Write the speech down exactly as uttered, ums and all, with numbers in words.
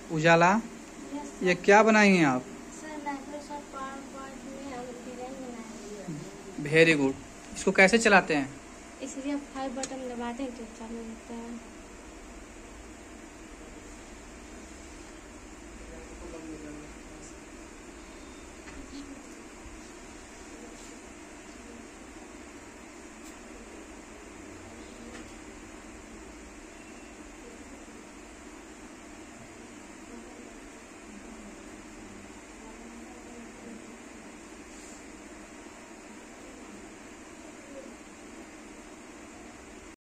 उजाला, ये क्या बनाई हैं आप? सर माइक्रोसॉफ्ट पावर पॉइंट में हम डिजाइन बनाए हैं। Very good. इसको कैसे चलाते हैं? इसलिए फाइव बटन दबाते हैं तो चालू होता है।